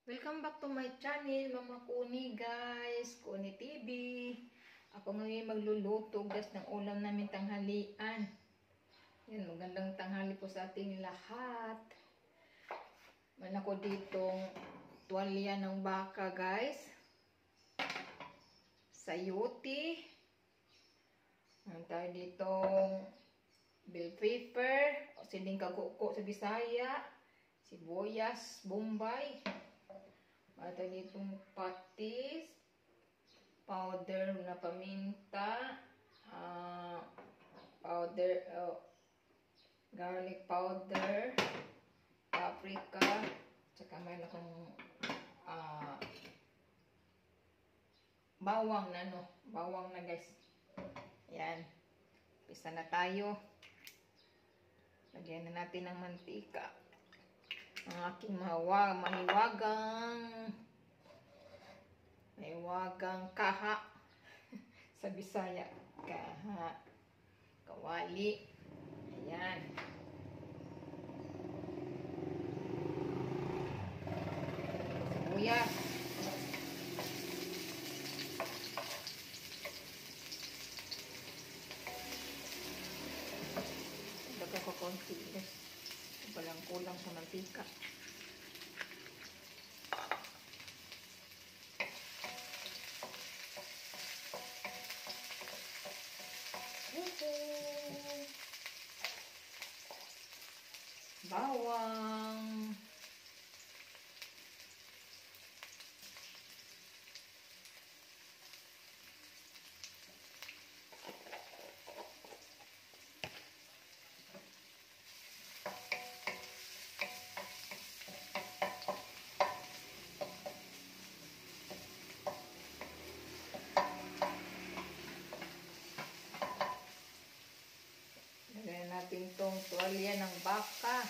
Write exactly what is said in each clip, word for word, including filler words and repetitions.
Welcome back to my channel, Mama Kuni guys, Kuni T V. Ako ngayon magluluto guys ng ulam namin tanghalian. Yan, magandang tanghali po sa ating lahat. Man ako ditong tuwalya ng baka guys. Sayuti. Meron tayo ditong bell pepper, o siling kaguko sa Bisaya, sibuyas, bombay. Meron tayo ditong patis, powder na paminta, uh, powder, uh, garlic powder, paprika, tsaka mayroon akong uh, bawang na no, bawang na guys. Ayan, pisa na tayo. Lagyan na natin ng mantika. Ang aking mahiwag, mahiwagang mahiwagang kaha sa Bisaya. Kaha. Kawali. Ayan. Sibuyas. Lagyan ko konti. Walang kulang sa mantika. Bawang. Lagyan natin itong tuwalya ng baka.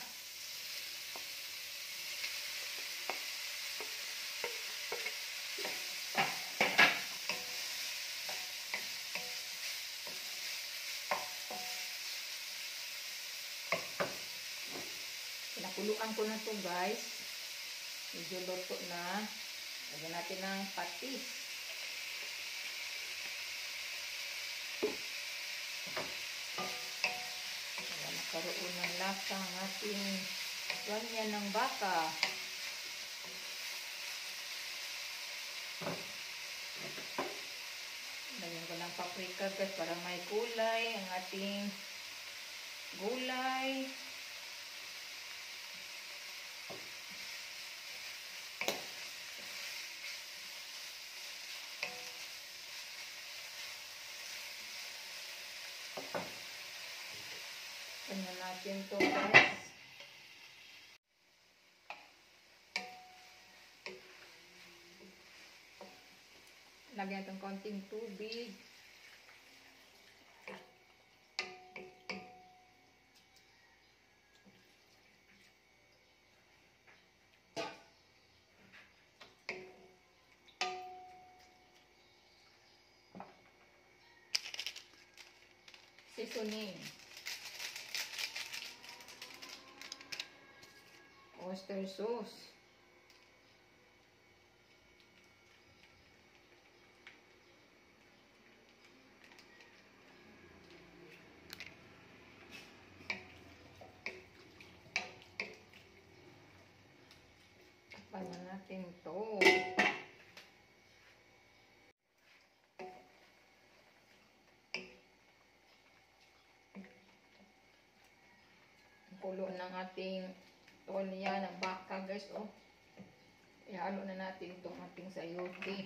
Pinakuluan ko na ito guys. Medyo luto na. Lagyan natin ng patis. Karoon ng lasa ang ating tuwalya ng baka. Lagyan ko ng paprika guys para may kulay ang ating gulay. Tingnan natin ito guys. Lagyan itong konting tubig. Seasoning. Oyster sauce. Takpan na natin ito. Ang kulo ng ating tuwalya ng baka guys, oh. Ihalo na natin itong ating sayote.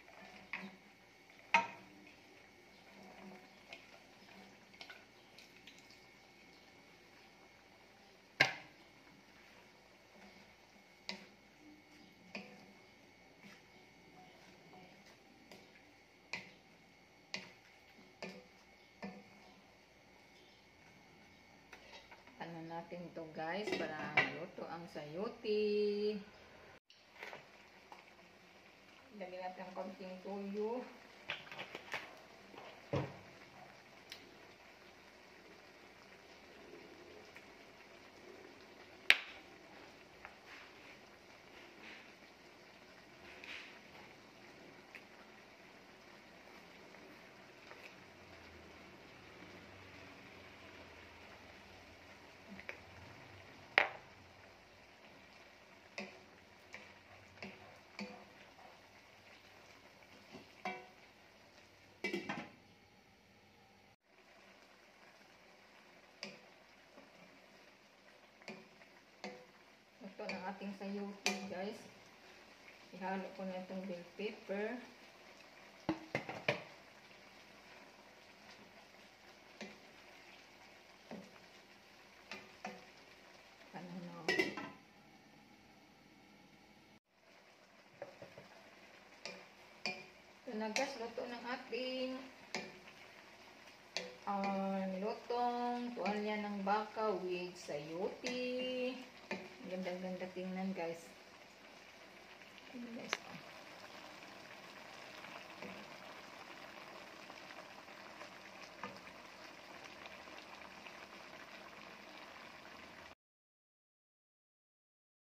Ano natin ito guys para luto ang sayote. Lagyan natin ang konting tuyo. ng ating sayote, guys. Ihalo ko na itong bell pepper. Ano na. Ito na, guys, luto ng ating uh, lutong tuwalya ng baka with sayote. Ganda-ganda tingnan, guys.